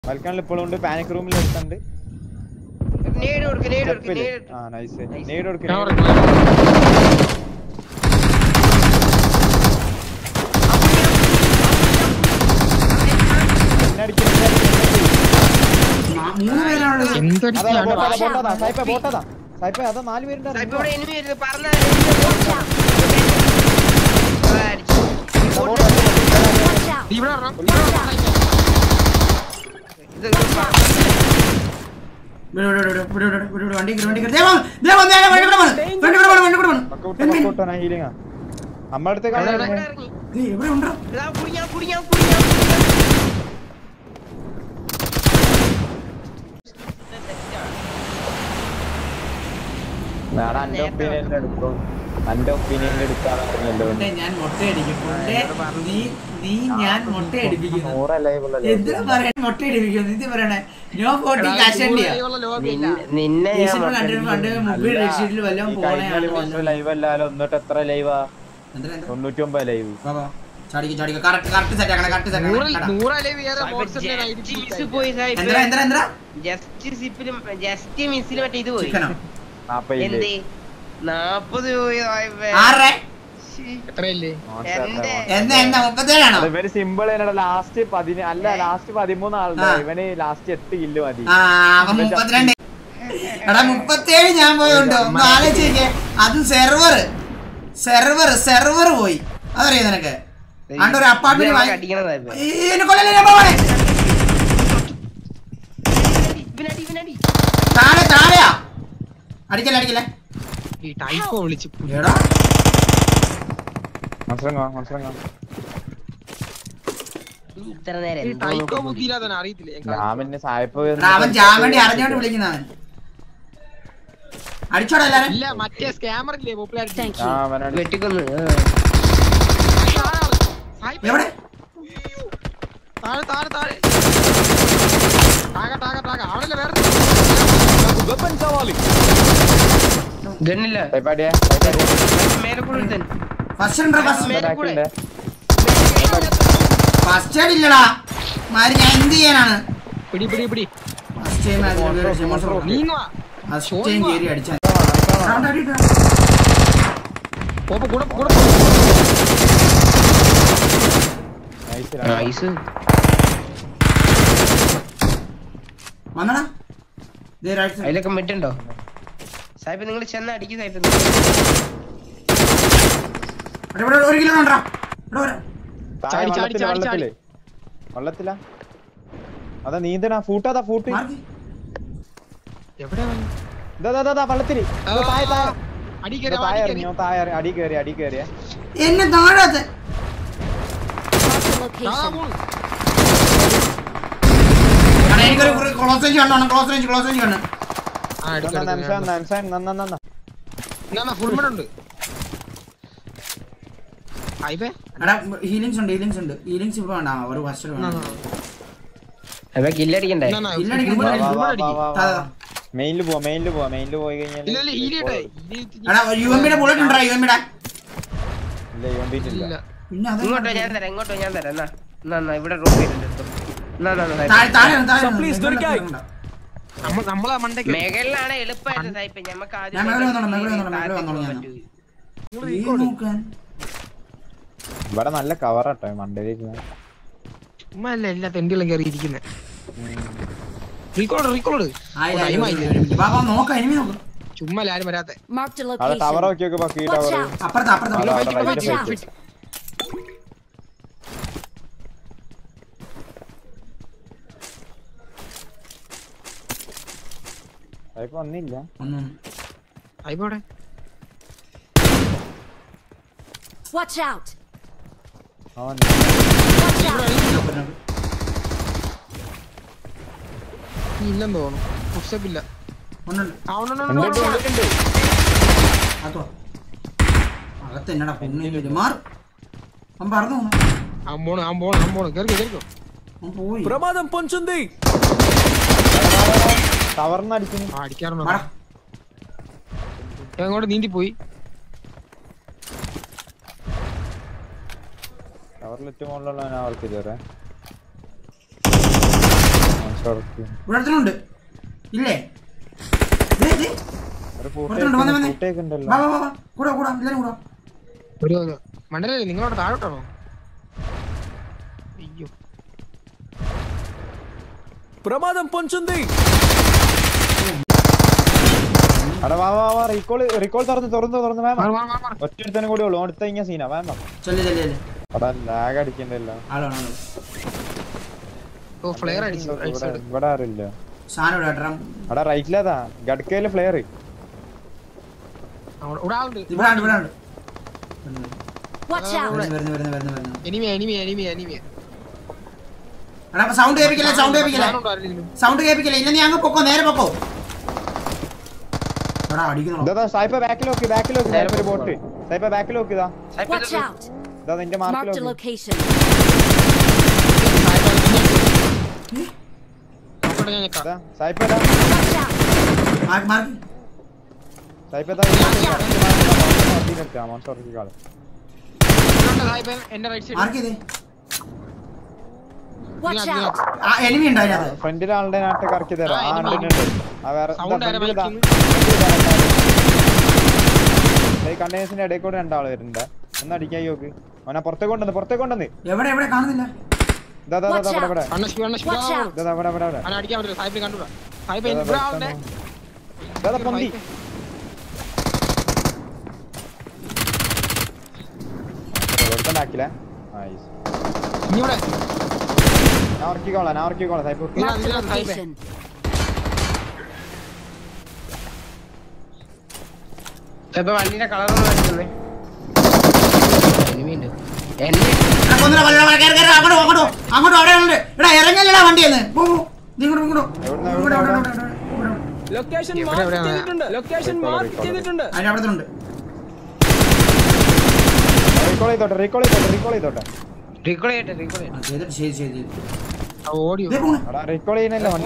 Balkan ഇപ്പോഴുണ്ട് panic റൂമിൽ എടുത്തുണ്ട് നേട് കൊടുക്ക് ആ നൈസ് നേട് കൊടുക്ക് സായിപ്പേ അതാ 4 പേരുണ്ട് നമ്മടുത്ത് എന്റെ ഒപ്പീനിയൻ എടുക്കാറുണ്ടല്ലോ ഞാൻ മൊട്ടയടിപ്പിക്കുന്നു പറയണേ നോ ഫോർട്ടി കാശ് ലൈവ് അല്ലാലോ എന്നിട്ട് എത്ര ലൈവാ 99 ലൈവ് ഇവന് സിമ്പിൾ ലാസ്റ്റ് 13 ആളുണ്ട് ഇവന് ലാസ്റ്റ് 8 കില്ല് മതി 37 ഞാൻ പോയോണ്ട് ഒന്ന് ആലോചിച്ചേ അതും സെർവർ പോയി അതറിയാ നിനക്ക് ആണ്ട് ഒരു അപ്പാർട്ട്മെന്റ് താഴെയാ അടിക്കല്ലേ അറിഞ്ഞോണ്ട് വിളിക്കുന്നവൻ അടിച്ചോടാ എവിടെ ഫസ്റ്റ് ഇല്ലടാ മാരി ഞാൻ എന്ത് ചെയ്യാനാണ് അടിച്ചാൽ വന്നടാ അതിലൊക്കെ മെറ്റുണ്ടോ സാഹിബ് നിങ്ങൾ ചെന്ന് അടിക്കും സാഹിബ് 1 കിലോ ഉണ്ടോ വെള്ളത്തില അതാ നീന്തണ ഫൂട്ടാ ഫൂട്ട് വെള്ളത്തില് അടി കേറിയ എന്നെ താഴെ ക്ലോസ് റേഞ്ച് ഹീലിങ്സ് ഉണ്ട് ഇപ്പൊ വേണ്ട ഒരു വർഷം മെയിനില് പോയി കഴിഞ്ഞാൽ ഇങ്ങോട്ടോ ഞാൻ തരാം ഇവിടെ റൂം മേഖലയിലാണ് എളുപ്പമായിട്ട് സായിപ്പ് ഞമ്മക്ക് ഇവിടെ നല്ല കവറാട്ടോ മണ്ടയിലിരുന്ന എല്ലാ തെണ്ടികളും കയറി ഇരിക്കുന്നത് ചുമ്മാ ആരും വരാത്തെ ടവർ നോക്കി വന്നില്ല ഇല്ലെന്ന് തോന്നുന്നു ప్రమాదం పొంచుంది അങ്ങോട്ട് നീന്തിപ്പോയി ടവറിലിട്ട് മുകളിലുള്ള അവർക്ക് ഇതുവരെ ഇവിടെ അടുത്തുണ്ട് ഇല്ലേ? കൂടാ കൂടാ എല്ലാരും കൂടാ. ഒരു മണ്ടലല്ലേ നിങ്ങളോട് താഴോട്ടാണോ? അയ്യോ ప్రమాదం పొంచుంది. അട വാ വാ വാ റീകോൾ തുറന്ന് വേണം. ഒറ്റൊരുത്തനും കൂടി ഉള്ളൂ. അടുത്ത ഇങ്ങനെ സീനാ വേണം. അടാ ലാഗ് അടിക്കണ്ടല്ലോ. ഇവിടെ ആരില്ല. അടാ റൈറ്റിലേതാ ഗഡ്കയില് ഫ്ലെയർ. സൗണ്ട് കേൾപ്പിക്കില്ല. ഇല്ല നീ അങ്ങ് പൊക്കോ, നേരെ പൊക്കോ. സായിപ്പ ബാക്കിൽ നോക്കി ഒരു ബോട്ട്. സായിപ്പ ബാക്കിൽ നോക്കിയതാ. നിന്റെ മാർക്കിൽ ഫ്രണ്ടിലെ ആളുടെ നാട്ട് കറക്കി തരാം. കണ്ടേഴ്സിന്റെ ഇടയിൽ കൂടെ രണ്ടാള് വരുന്നുണ്ട്. ഒന്ന് അടിക്കാൻ നോക്ക്. അവനെ പുറത്തേക്ക് കൊണ്ടുവന്ന് കാണുന്നില്ല. ഞാൻ ഉറക്കിക്കോളാം സായിപ്പ്. വണ്ടിയുടെ കളർ അങ്ങോട്ടോ അവിടെ ഉണ്ട്. എടാ ഇറങ്ങല്ലടാ വണ്ടിയെന്ന്. ലൊക്കേഷൻ മാർക്ക് ചെയ്തിട്ടുണ്ട്. അതിനപ്പുറത്തുണ്ട്. റീകോൾ ചെയ്തോട്ടെ. റീകോൾ ചെയ്യുന്നില്ല. വണ്ടി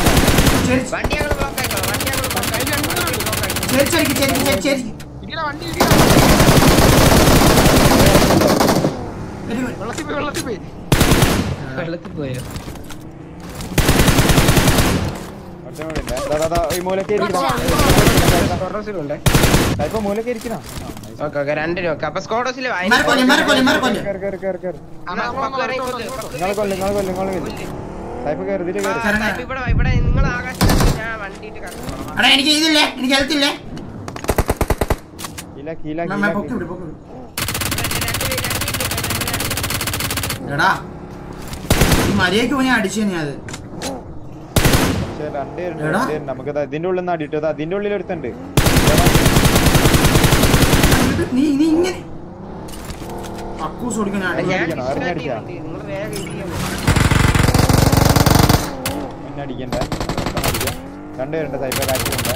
വെള്ളത്തിൽ പോയോ? മൂലക്ക് ഇരിക്കണം. രണ്ടിനും അപ്പൊ സ്കോഡോസിൽ നിങ്ങൾ നിങ്ങൾ ആകാശത്ത് ഞാൻ വണ്ടിയിട്ട് എനിക്ക് ഇതില്ലേ, എനിക്ക് ഹെൽത്തില്ലേ. എടാ ഈ മര്യാദക്ക് പോയി അടിച്ചു തന്നെ. അത് നമുക്ക് അതിന്റെ ഉള്ളിൽ നിന്ന് അടിയിട്ടത്. അതിന്റെ ഉള്ളിൽ ഒരുത്തുണ്ട്. നീ ഇങ്ങനെ അക്കൂസ് ഓടിക്കാൻ അടിക്കണ്ട. രണ്ടുപേരുണ്ട്. സൈബർ കാറ്റുണ്ട്.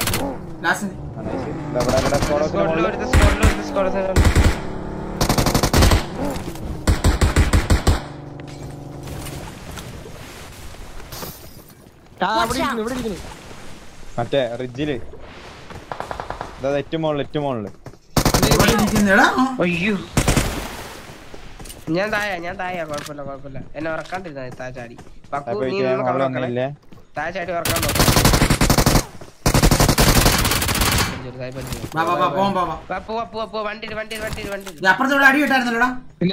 മറ്റേ റിഡ്ജില് ഏറ്റവും മുകളില്. അയ്യോ ഞാൻ താഴെ കുഴപ്പമില്ല. എന്നെ ഉറക്കാണ്ടിരുന്ന താഴാടി താഴാടി ഉറക്കാൻ നോക്കാം. അപ്പുറത്തോടെ അടി കിട്ടായിരുന്നല്ലോ.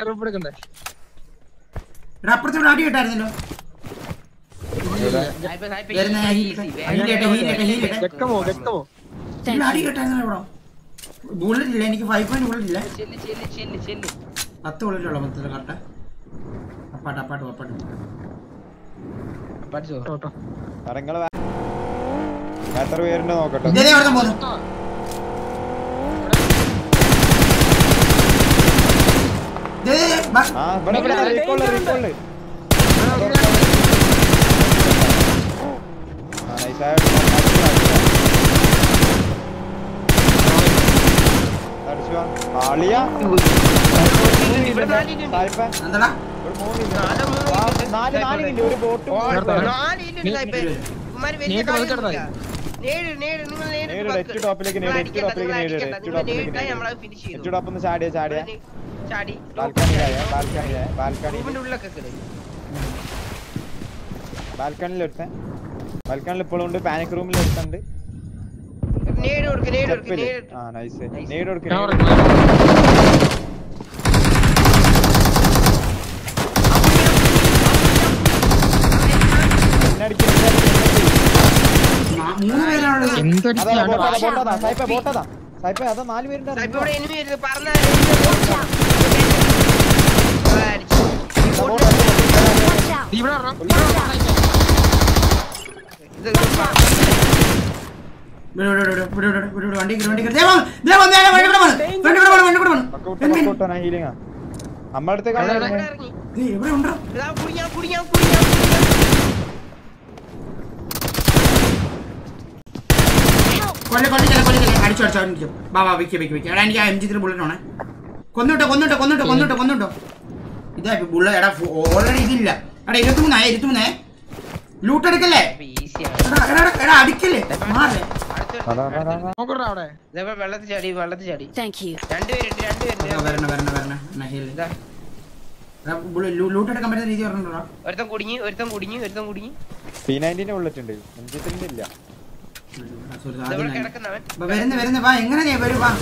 അപ്പുറത്തോടെ അടി കിട്ടായിരുന്നല്ലോ. അടി കിട്ടായിരുന്നല്ലോ. ബുള്ളറ്റ് ഇല്ല എനിക്ക്. 5 പോയിന്റ് ബുള്ളറ്റ് ഇല്ല. 10 ബുള്ളറ്റുള്ള മൊത്തത്തിൽ കറക്റ്റ്. അപ്പാട്ട് എത്ര പേരുണ്ട് നോക്കട്ടെ. ഒരു ബോട്ട് ബാൽക്കണിയിൽ ഒരുത്തൻ ബാൽക്കണിൽ ഇപ്പോഴും ഉണ്ട്. പാനിക് റൂമിൽ എടുത്തുണ്ട്. ആ നൈസ്. നേട് കൊടുക്ക്. സായിപ്പേ അതാ 4 പേരുണ്ട്. നമ്മളടുത്ത് അടിച്ചു ബാബാ വെക്ക് എനിക്ക് M3 ബുള്ളറ്റ് ആണ്. കൊന്നിട്ടോ ഇതാ ബുള്ളറ്റ്. എടാ ഓൾറെഡി ഇതില്ല. എടാ 23 ലൂട്ട് എടുക്കല്ലേ. എടാ അടിക്കല്ലേ മാറേ. വെള്ളത്തിൽ ചാടി ലൂട്ട് എടുക്കാൻ പറ്റുന്ന രീതി പറഞ്ഞോ. ഒരുത്തൻ കുടുങ്ങി P90 ബുള്ളറ്റ് ഉണ്ട്. M3 ഇല്ല. വരുന്ന വാ. എങ്ങനെ വരും വാ.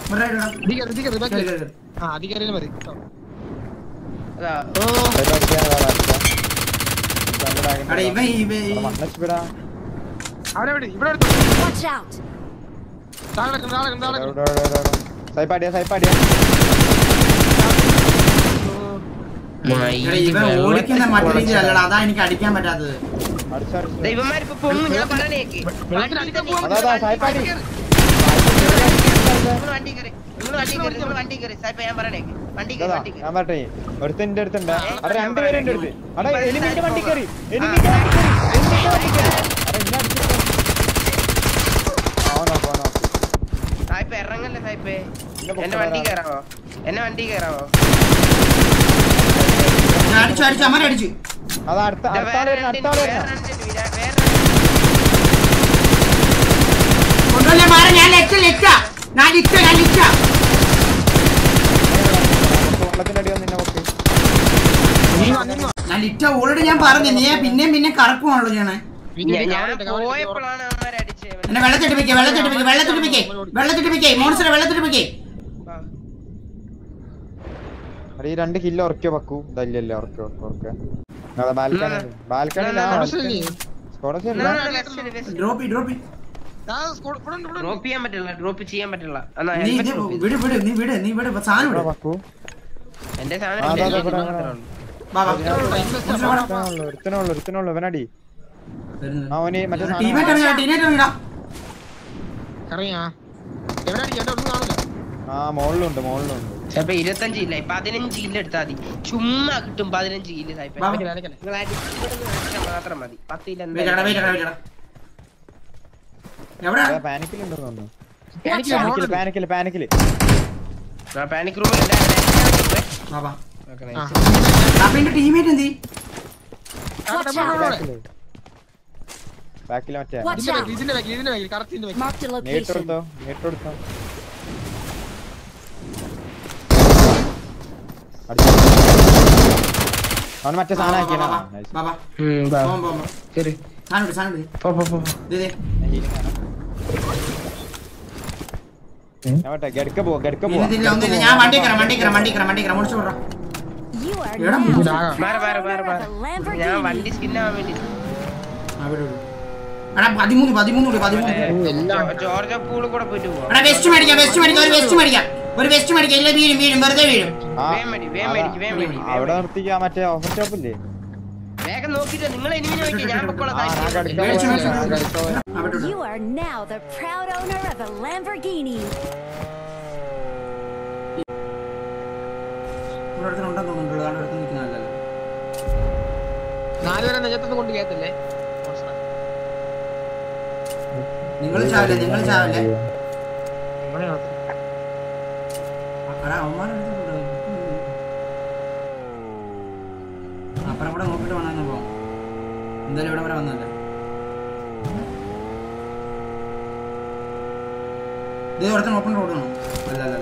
ഓടിക്കുന്ന മറ്റു രീതിയിലല്ലടാ. അതാ എനിക്ക് അടിക്കാൻ പറ്റാത്തത്. ഒരുത്തിന്റെ അടുത്തുണ്ട്. അവിടെ 2 പേരുടെ അടുത്ത്. അവിടെ എലിമിന്റെ വണ്ടി കയറി. ഇറങ്ങല്ലേ സായിപ്പേ. എന്നെ വണ്ടി കയറാവോ? അടിച്ചു അമരടിച്ചു. അത് അടുത്ത ഓൾറെഡി ഞാൻ പറഞ്ഞു. നീ പിന്നെ കറക്കുവാണല്ലോ ചെയ്യണേ. എന്നെ വെള്ളത്തിട്ടിപ്പിക്കേ മോൺസ്റ്ററെ വെള്ളത്തിട്ടിപ്പിക്കേ. ഈ 2 കിലോ ഉറക്കോ വെക്കൂ. ഇതല്ലല്ലോ ഉറക്കെ ബാൽക്കണി ഡ്രോപ്പ് ചെയ്യാൻ പറ്റില്ല. എന്റെ ഒരുത്തനുള്ളൂ ഇവനടി. മോളിലുണ്ട്. ചിലപ്പോ 25 ഇല്ല 15 കില്ല എടുത്താൽ മതി. ചുമ്മാ കിട്ടും 15 കില്ല. മാത്രം മതി. 10 പാനിക് റൂമിൽ അവന് മറ്റേ സാധനം ഒരു വെസ്റ്റ് മേടിക്കാം. വീഴും വെറുതെ വീഴും. അവിടെ നിർത്തിക്കാ. മറ്റേ ഓഫർ ഷോപ്പില്ലേ വേഗം നോക്കിട്ട് നിങ്ങൾ എനിമിനെ വെക്ക്. ഞാൻ പൊക്കോളാം. You are now the proud owner of a Lamborghini. നിങ്ങൾ ചാവല്ലേ. അപ്പുറം കൂടെ നോക്കിട്ട് വേണമെന്ന് പോവാം. എന്തായാലും ഇവിടെ വരെ വന്നല്ലേ. ഇത് ഒരുത്തൻ ഓപ്പൺ റോഡ് ആണോ? അല്ല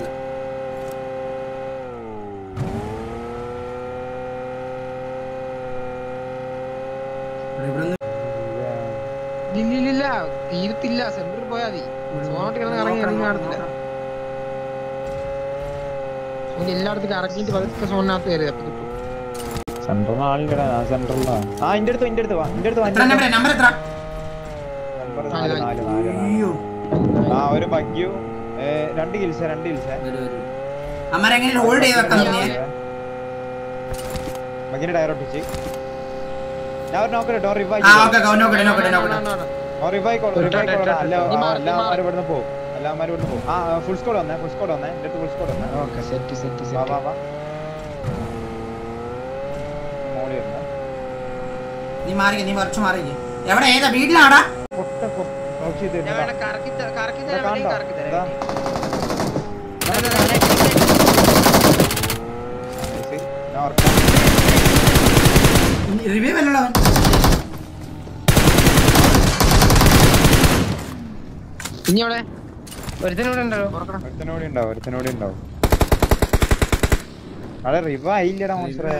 ഇവിടെ ഇല്ല തീരത്തില്ല സെന്ററിൽ പോയാ മതി സോണോട്ട് കിടന്ന് ഇറങ്ങി കാണത്തില്ല എല്ലായിടത്തും ഇറങ്ങിയിട്ട് പതുക്കെ സോണിനകത്ത് കയറി അപ്പൊ കിട്ടും സെന്ററിൽ ആളില്ലടാ ഞാൻ സെന്ററിലാണ് ആ ഇന്റെ അടുത്ത് വാ നമ്പർ എത്ര നമ്പർ 4 ആ ഒരു ബഗ്യു 2 കിൽസ് അമ്മരെങ്ങനെ ഹോൾഡ് ചെയ്ത് വെക്കാൻ ബഗ്ഗിനെ ഡയറക്റ്റ് വെച്ച് ഞാൻ ഒരു നോക്കട്ടെ ഡോർ റിവൈവ് എല്ലാവരും ഇവിടുന്ന് പോകും ആ ഫുൾ സ്കോഡ് വന്നേ എന്റെ അടുത്ത് ഫുൾ സ്കോഡ് വന്നേ ഓക്കെ സെറ്റ് വാ മോളി വരുന്നേ നീ കുറച്ച് മാറിക്ക് എവിടെ ഏതാ വീട്ടിലാടാ റിവ്യൂ അല്ലല്ലോ ഇനി അവിടെ ഒരുത്തനൂടെ ഉണ്ടല്ലോ ഒരുത്തനോടി ഉണ്ടാവും അവിടെ റിവ ആയില്ലടാ മോശറേ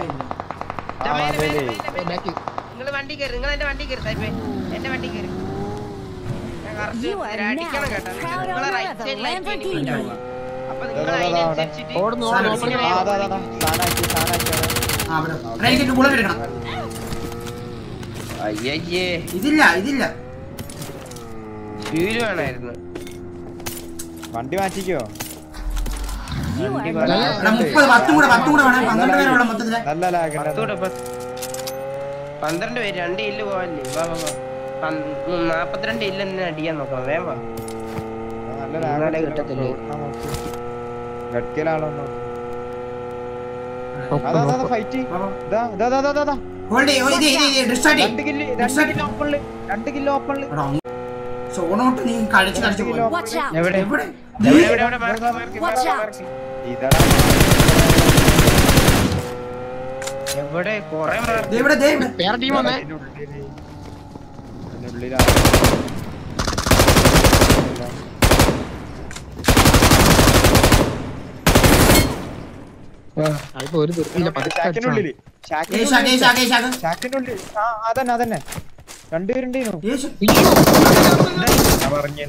നിങ്ങൾ വണ്ടി കയറി നിങ്ങൾ എന്റെ വണ്ടി കയറി സായിപ്പേ എന്റെ വണ്ടി കയറി You are now the proud owner of a Lamborghini. അപ്പൊ നിങ്ങൾ അതിനനുസരിച്ചിട്ട് അയ്യേ ഇതില്ല ഫ്യൂല് വേണമായിരുന്നു വണ്ടി മാറ്റിക്കോ You are 10 കൂടെ വേണം 12 പേരുള്ള മൊത്തത്തില് നല്ല ലാഗ് 12 പേര് 2 ഇല്ല് പോവല്ലേ 42 ഇല്ല അടിക്കാൻ നോക്കാം വേഗം നല്ല ലാഗ് കിട്ടത്തില്ലേ ഗഡ്കലാണോ അതാ ഫൈറ്റ് ദാ ഹോൾഡ് ഡിസ്റ്റാർട്ട് 2 കിലോ ഓപ്പണില് സോണോട്ട് നീ കളിച്ചു പോയി Watch out. എവിടെ Watch out. ഇതാടാ എവിടെ കൊറേ ഇവിടെ വേറെ ടീം വന്നേ അതിപ്പോ ഒരു തീർത്തില്ല അതന്നെ രണ്ടുപേരുണ്ടേനു ഞാൻ പറഞ്ഞേ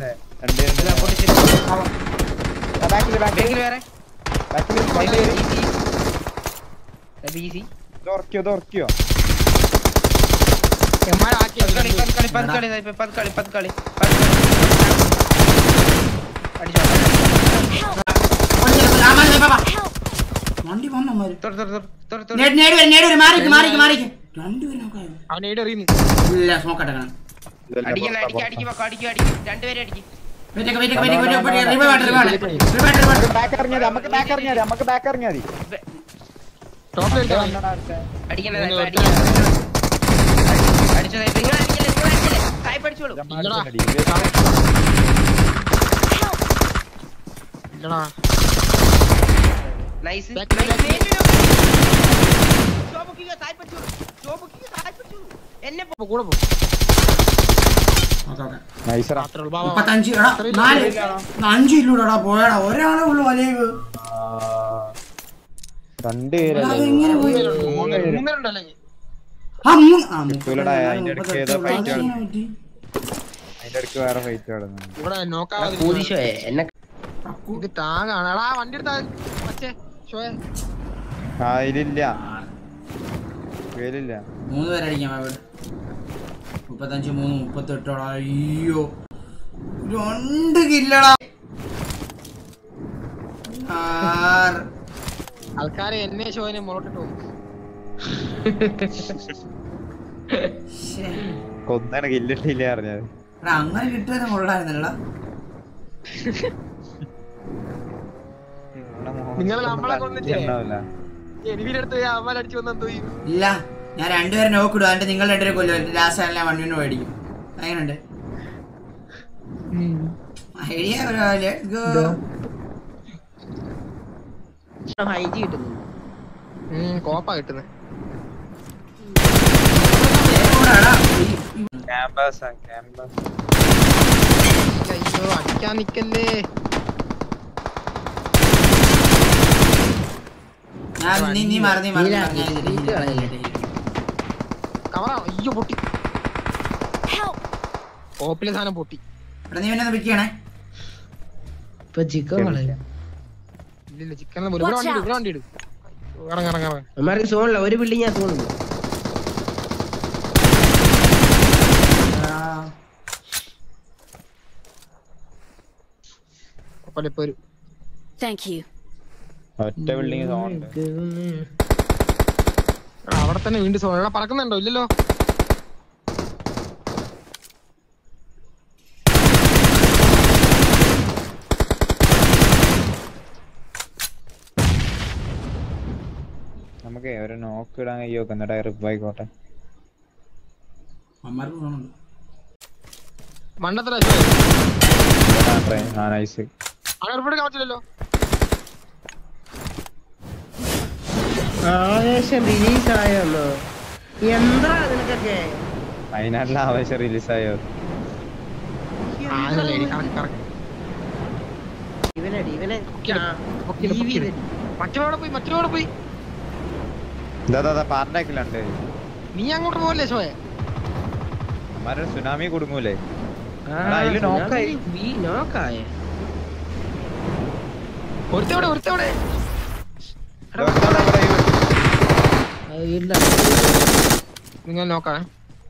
ഓർക്കിയോ വണ്ടി വന്നു ഇല്ല സ്മോക്കട്ടെ നമുക്ക് ബാക്ക് ഇറങ്ങിയാ എന്നെ കൂടെ പോ 5 ഇല്ലൂടാ പോയാടാ ഒരാളെ ഉള്ളു വലയവ് ഇത് ടാങ്ങാണടാ വണ്ടി എടുത്താ ഇതില്ല 3 പേരടിക്കാം 35 3 38 അയ്യോ 2 കില്ലടാ ആൾക്കാരെ എന്നെ ഷോയിനെ മുളട്ടിട്ടു കൊന്നാണ് കില്ലിട്ടില്ല അറിഞ്ഞത് അങ്ങനെ കിട്ടുന്നത് കൊള്ളായിരുന്നല്ലടാ നിങ്ങൾ നമ്മളെ കൊന്നിട്ടേ എനിവിലെടുത്ത് അവന്മാരടിച്ചു വന്നെന്തോ ഇല്ല ഞാൻ 2 പേരെ നോക്കിടും എന്നിട്ട് നിങ്ങൾ 2 പേരെ കൊല്ലും ലാസ്റ്റ് എല്ലാം 1 വിന് മേടിക്കും അങ്ങനെയുണ്ട് ഐഡിയ ഹൈജി കിട്ടുന്നു കോപ്പാ കിട്ടുന്നത് അയ്യോ അടിക്കാൻ നിക്കല്ലേ നീ മറന്നീ കവറാ അയ്യോ പൊട്ടി ഓപ്പിലെ സാധനം പൊട്ടി. എടാ നീ എന്നെ വിളിക്കണേ. ഇപ്പൊ ചിക്കൻ കളയാ. ഇല്ല ചിക്കൻ ഇവിടെ വണ്ടി ഇടും. ഇറങ്ങ. അമ്മമാർക്ക് സോണില്ല, ഒരു ബിൽഡിംഗ് ഞാൻ തോന്നുന്നു. ഒറ്റ ബിൽഡിംഗ് സോൺ അവിടെ തന്നെ വീണ്ടും സോൺ. പറക്കുന്നുണ്ടോ? ഇല്ലല്ലോ. നമുക്ക് ഒരു നോക്ക് ഇടാൻ കഴിയൊക്കെ എന്നിട്ട് റിപ്പായിക്കോട്ടെ. മണ്ടത്തിലോ ആവേശം റിലീസ് ആയോ? എന്താ നിനക്കൊക്കെ അതിനായിട്ടുള്ള ആവേശം റിലീസായോ? മറ്റോടെ പോയി. പാർട്ടാക്കിലുണ്ട്. നീ അങ്ങോട്ട് പോകല്ലേ ഷോയെ? അമ്മാരുടെ സുനാമി കൊടുങ്ങൂലേ? ഒരുത്തവിടെ നിങ്ങൾ നോക്കാം.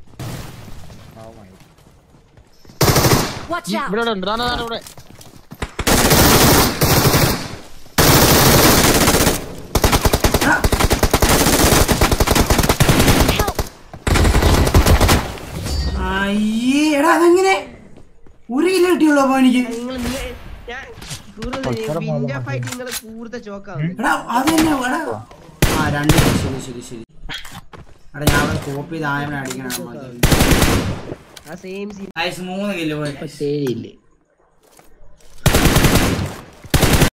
ഇവിടെ ഉണ്ട്. ഇവിടെ എടാ അതെങ്ങനെ 1 കിലോ കിട്ടിയുള്ളൂ അപ്പൊ എനിക്ക്? എടാ അതെന്നെ ആ 2 ശരി. എടാ ഞാൻ കോപ്പി ചെയ്ത് ആയവനെ അടിക്കണം. 3 കിലോ